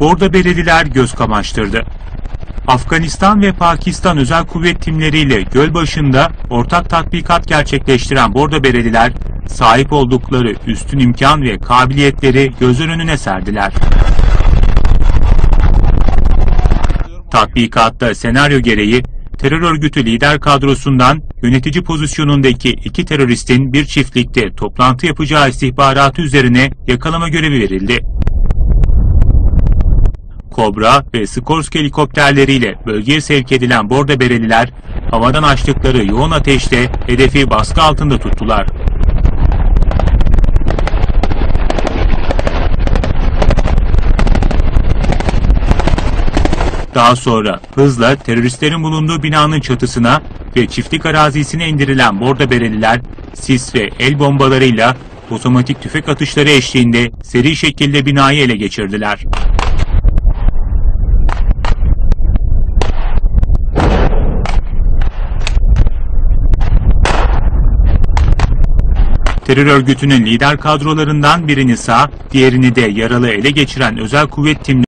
Bordo Bereliler göz kamaştırdı. Afganistan ve Pakistan özel kuvvet timleriyle Gölbaşı'nda ortak tatbikat gerçekleştiren Bordo Bereliler, sahip oldukları üstün imkan ve kabiliyetleri gözler önüne serdiler. Tatbikatta senaryo gereği terör örgütü lider kadrosundan yönetici pozisyonundaki 2 teröristin bir çiftlikte toplantı yapacağı istihbaratı üzerine yakalama görevi verildi. Kobra ve Skorsky helikopterleriyle bölgeye sevk edilen Bordo Bereliler, havadan açtıkları yoğun ateşte hedefi baskı altında tuttular. Daha sonra hızla teröristlerin bulunduğu binanın çatısına ve çiftlik arazisine indirilen Bordo Bereliler, sis ve el bombalarıyla otomatik tüfek atışları eşliğinde seri şekilde binayı ele geçirdiler. Terör örgütünün lider kadrolarından birini sağ, diğerini de yaralı ele geçiren özel kuvvet timleri